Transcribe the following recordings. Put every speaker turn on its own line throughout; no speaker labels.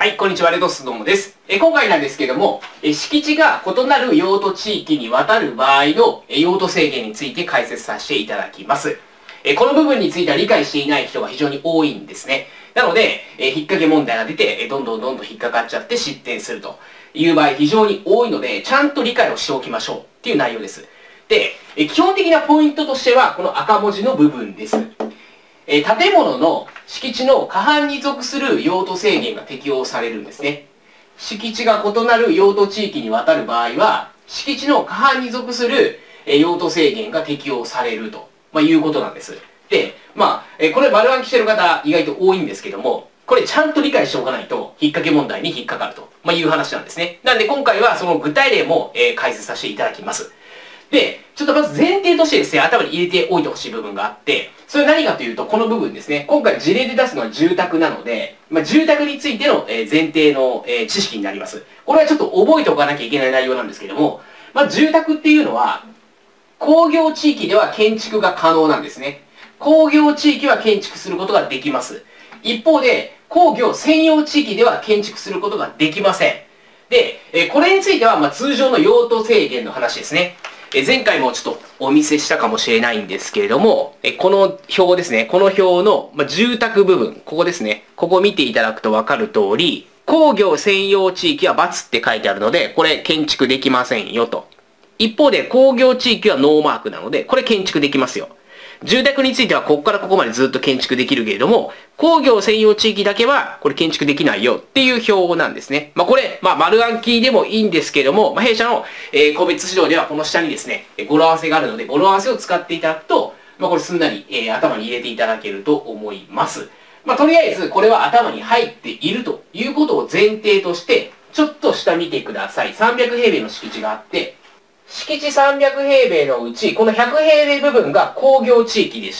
はい、こんにちは、レドスどもです。今回なんですけども、敷地が異なる用途地域にわたる場合の用途制限について解説させていただきます。この部分については理解していない人が非常に多いんですね。なので、引っ掛け問題が出て、どんどん引っかかっちゃって失点するという場合非常に多いので、ちゃんと理解をしておきましょうっていう内容です。で、基本的なポイントとしては、この赤文字の部分です。建物の敷地の過半に属する用途制限が適用されるんですね。敷地が異なる用途地域にわたる場合は、敷地の過半に属する用途制限が適用されると、いうことなんです。で、これ丸暗記してる方意外と多いんですけども、これちゃんと理解しておかないと、引っ掛け問題に引っかかると、いう話なんですね。なんで今回はその具体例も解説させていただきます。で、ちょっとまず前提としてですね、頭に入れておいてほしい部分があって、それは何かというと、この部分ですね。今回事例で出すのは住宅なので、住宅についての前提の知識になります。これはちょっと覚えておかなきゃいけない内容なんですけども、住宅っていうのは、工業地域では建築が可能なんですね。工業地域は建築することができます。一方で、工業専用地域では建築することができません。で、これについては通常の用途制限の話ですね。前回もちょっとお見せしたかもしれないんですけれども、この表ですね。この表の住宅部分、ここですね。ここ見ていただくとわかる通り、工業専用地域は×って書いてあるので、これ建築できませんよと。一方で工業地域はノーマークなので、これ建築できますよ。住宅についてはここからここまでずっと建築できるけれども、工業専用地域だけはこれ建築できないよっていう表なんですね。これ、丸暗記でもいいんですけれども、弊社の個別指導ではこの下にですね、語呂合わせがあるので、語呂合わせを使っていただくと、これすんなり頭に入れていただけると思います。とりあえずこれは頭に入っているということを前提として、ちょっと下見てください。300平米の敷地があって、敷地300平米のうち、この100平米部分が工業地域でした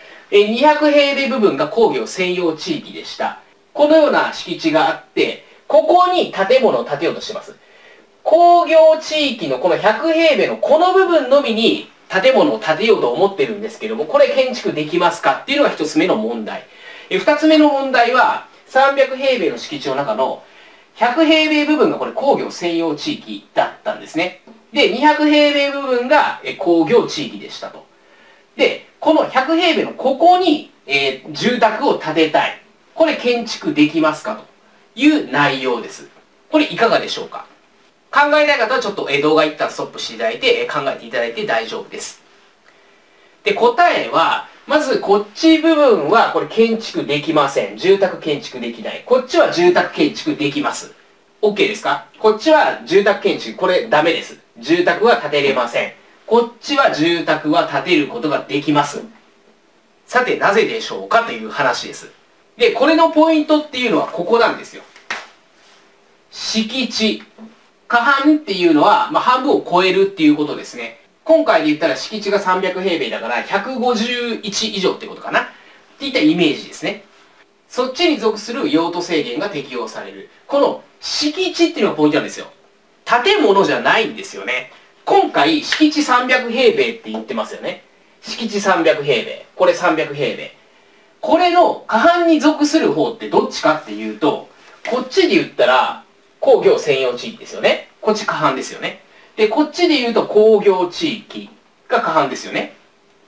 。200平米部分が工業専用地域でした。このような敷地があって、ここに建物を建てようとしてます。工業地域のこの100平米のこの部分のみに建物を建てようと思ってるんですけども、これ建築できますかっていうのが一つ目の問題。二つ目の問題は、300平米の敷地の中の100平米部分がこれ工業専用地域だったんですね。で、200平米部分が工業地域でしたと。で、この100平米のここに、住宅を建てたい。これ建築できますかという内容です。これいかがでしょうか？考えたい方はちょっと動画一旦ストップしていただいて考えていただいて大丈夫です。で、答えは、まずこっち部分はこれ建築できません。住宅建築できない。こっちは住宅建築できます。OK ですか？こっちは住宅建築、これダメです。住宅は建てれません。こっちは住宅は建てることができます。さて、なぜでしょうかという話です。で、これのポイントっていうのはここなんですよ。敷地。過半っていうのは、半分を超えるっていうことですね。今回で言ったら敷地が300平米だから151以上ってことかな。っていったイメージですね。そっちに属する用途制限が適用される。この敷地っていうのがポイントなんですよ。建物じゃないんですよね。今回、敷地300平米って言ってますよね。敷地300平米。これ300平米。これの過半に属する方ってどっちかっていうと、こっちで言ったら工業専用地域ですよね。こっち過半ですよね。で、こっちで言うと工業地域が過半ですよね。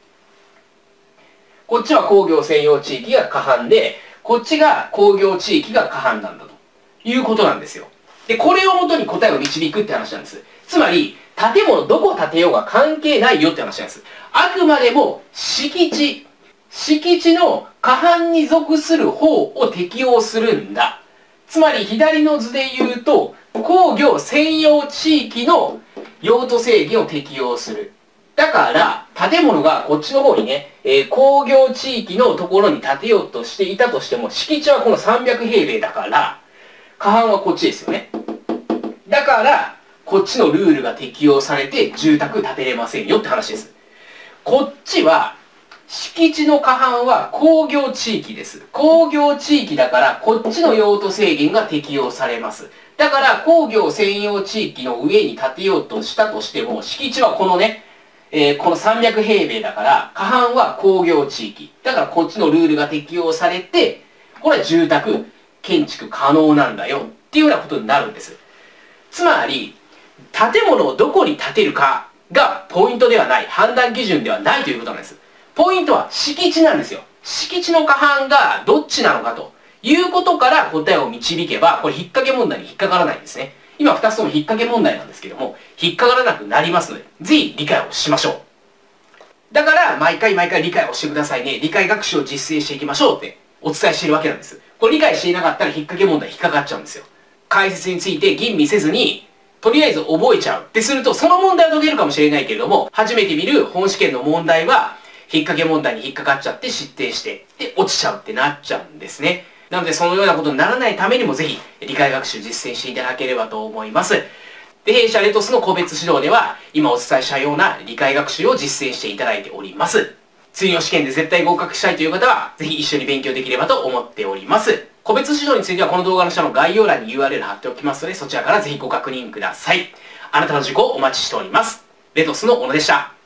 こっちは工業専用地域が過半で、こっちが工業地域が過半なんだということなんですよ。で、これをもとに答えを導くって話なんです。つまり、建物どこ建てようが関係ないよって話なんです。あくまでも敷地の過半に属する方を適用するんだ。つまり、左の図で言うと、工業専用地域の用途制限を適用する。だから、建物がこっちの方にね、工業地域のところに建てようとしていたとしても、敷地はこの300平米だから、過半はこっちですよね。だから、こっちのルールが適用されて住宅建てれませんよって話です。こっちは、敷地の過半は工業地域です。工業地域だから、こっちの用途制限が適用されます。だから、工業専用地域の上に建てようとしたとしても、敷地はこのね、この300平米だから、過半は工業地域。だから、こっちのルールが適用されて、これは住宅建築可能なんだよっていうようなことになるんです。つまり、建物をどこに建てるかがポイントではない、判断基準ではないということなんです。ポイントは敷地なんですよ。敷地の過半がどっちなのかということから答えを導けば、これ引っ掛け問題に引っかからないんですね。今2つとも引っ掛け問題なんですけども、引っかからなくなりますので、ぜひ理解をしましょう。だから、毎回理解をしてくださいね。理解学習を実践していきましょうってお伝えしているわけなんです。これ理解していなかったら引っ掛け問題引っかかっちゃうんですよ。解説について吟味せずに、とりあえず覚えちゃうってすると、その問題は解けるかもしれないけれども、初めて見る本試験の問題は、引っ掛け問題に引っかかっちゃって失点して、で、落ちちゃうってなっちゃうんですね。なので、そのようなことにならないためにも、ぜひ、理解学習実践していただければと思います。で、弊社レトスの個別指導では、今お伝えしたような理解学習を実践していただいております。次の試験で絶対合格したいという方は、ぜひ一緒に勉強できればと思っております。個別指導については、この動画の下の概要欄に URL 貼っておきますので、そちらからぜひご確認ください。あなたの受講お待ちしております。レトスの小野でした。